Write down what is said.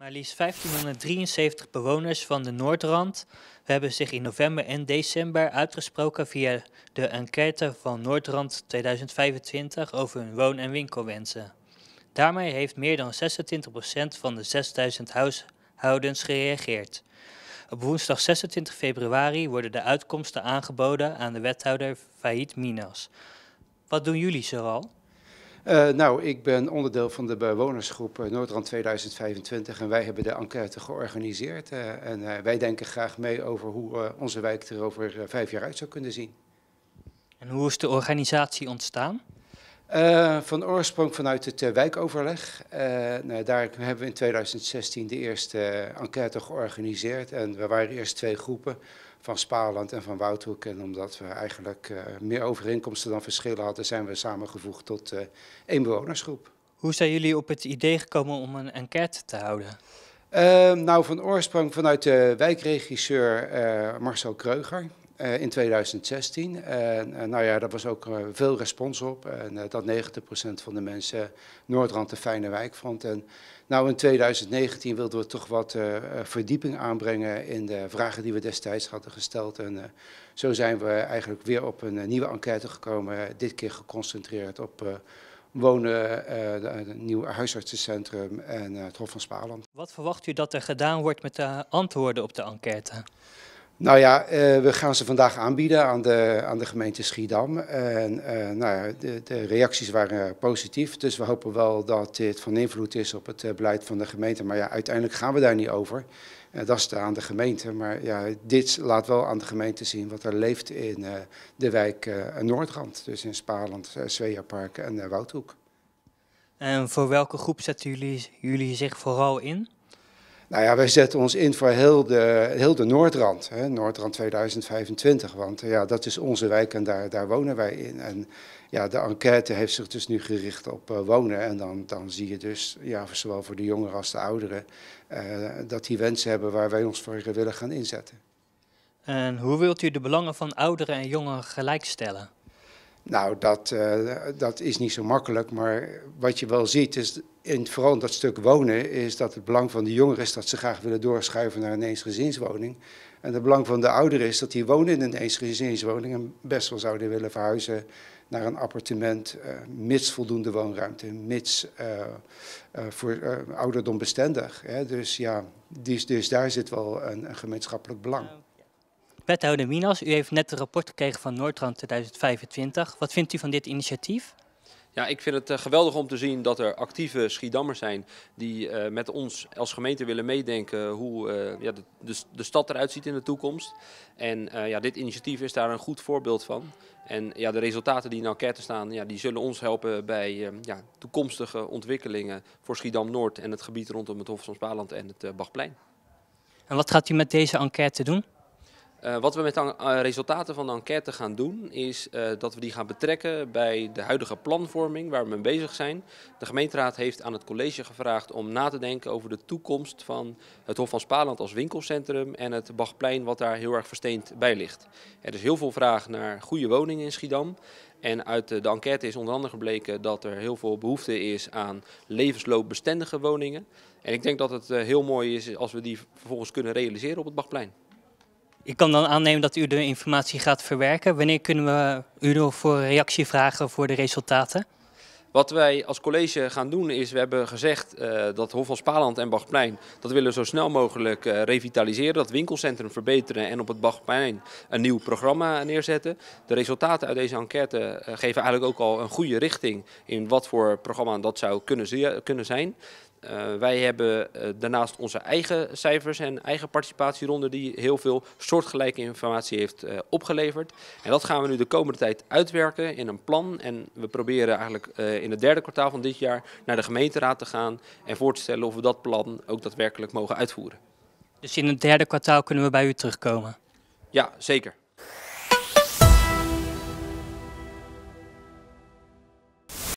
Maar liefst 1573 bewoners van de Noordrand hebben zich in november en december uitgesproken via de enquête van Noordrand 2025 over hun woon- en winkelwensen. Daarmee heeft meer dan 26% van de 6000 huishoudens gereageerd. Op woensdag 26 februari worden de uitkomsten aangeboden aan de wethouder Fahid Minas. Wat doen jullie zoal? Ik ben onderdeel van de bewonersgroep Noordrand 2025 en wij hebben de enquête georganiseerd. Wij denken graag mee over hoe onze wijk er over 5 jaar uit zou kunnen zien. En hoe is de organisatie ontstaan? Van oorsprong vanuit het wijkoverleg. Daar hebben we in 2016 de eerste enquête georganiseerd. En we waren eerst 2 groepen, van Spaarland en van Woudhoek. En omdat we eigenlijk meer overeenkomsten dan verschillen hadden, zijn we samengevoegd tot 1 bewonersgroep. Hoe zijn jullie op het idee gekomen om een enquête te houden? Van oorsprong vanuit de wijkregisseur Marcel Kreuger. In 2016. Daar was ook veel respons op. En dat 90% van de mensen Noordrand een fijne wijk vond. En in 2019 wilden we toch wat verdieping aanbrengen in de vragen die we destijds hadden gesteld. En zo zijn we eigenlijk weer op een nieuwe enquête gekomen. Dit keer geconcentreerd op wonen, het nieuwe huisartsencentrum en het Hof van Spaarland. Wat verwacht u dat er gedaan wordt met de antwoorden op de enquête? We gaan ze vandaag aanbieden aan de gemeente Schiedam. En de reacties waren positief, dus we hopen wel dat dit van invloed is op het beleid van de gemeente. Maar ja, uiteindelijk gaan we daar niet over. Dat is aan de gemeente. Maar ja, dit laat wel aan de gemeente zien wat er leeft in de wijk Noordrand. Dus in Spaarland, Sveapark en Woudhoek. En voor welke groep zetten jullie zich vooral in? Wij zetten ons in voor heel de Noordrand, Noordrand 2025, want dat is onze wijk en daar wonen wij in. En ja, de enquête heeft zich dus nu gericht op wonen en dan zie je dus, zowel voor de jongeren als de ouderen, dat die wensen hebben waar wij ons voor willen gaan inzetten. En hoe wilt u de belangen van ouderen en jongeren gelijkstellen? Dat is niet zo makkelijk, maar wat je wel ziet is, vooral in dat stuk wonen, is dat het belang van de jongeren is dat ze graag willen doorschuiven naar een eensgezinswoning. En het belang van de ouderen is dat die wonen in een eensgezinswoning en best wel zouden willen verhuizen naar een appartement, mits voldoende woonruimte, mits voor ouderdom bestendig. Dus daar zit wel een gemeenschappelijk belang. Wethouder Minas, u heeft net een rapport gekregen van Noordrand 2025. Wat vindt u van dit initiatief? Ja, ik vind het geweldig om te zien dat er actieve Schiedammers zijn die met ons als gemeente willen meedenken hoe de stad eruit ziet in de toekomst. En dit initiatief is daar een goed voorbeeld van. En de resultaten die in de enquête staan, die zullen ons helpen bij toekomstige ontwikkelingen voor Schiedam-Noord en het gebied rondom het Hof van Spaarland en het Bachplein. En wat gaat u met deze enquête doen? Wat we met de resultaten van de enquête gaan doen is dat we die gaan betrekken bij de huidige planvorming waar we mee bezig zijn. De gemeenteraad heeft aan het college gevraagd om na te denken over de toekomst van het Hof van Spaarland als winkelcentrum en het Bachplein wat daar heel erg versteend bij ligt. Er is heel veel vraag naar goede woningen in Schiedam. En uit de enquête is onder andere gebleken dat er heel veel behoefte is aan levensloopbestendige woningen. En ik denk dat het heel mooi is als we die vervolgens kunnen realiseren op het Bachplein. Ik kan dan aannemen dat u de informatie gaat verwerken. Wanneer kunnen we u voor reactie vragen voor de resultaten? Wat wij als college gaan doen is, we hebben gezegd dat Hof van Spaarland en Bachplein, dat willen we zo snel mogelijk revitaliseren, dat winkelcentrum verbeteren en op het Bachplein een nieuw programma neerzetten. De resultaten uit deze enquête geven eigenlijk ook al een goede richting in wat voor programma dat zou kunnen zijn. Wij hebben daarnaast onze eigen cijfers en eigen participatieronde die heel veel soortgelijke informatie heeft opgeleverd. En dat gaan we nu de komende tijd uitwerken in een plan. En we proberen eigenlijk in het 3e kwartaal van dit jaar naar de gemeenteraad te gaan en voor te stellen of we dat plan ook daadwerkelijk mogen uitvoeren. Dus in het 3e kwartaal kunnen we bij u terugkomen? Ja, zeker.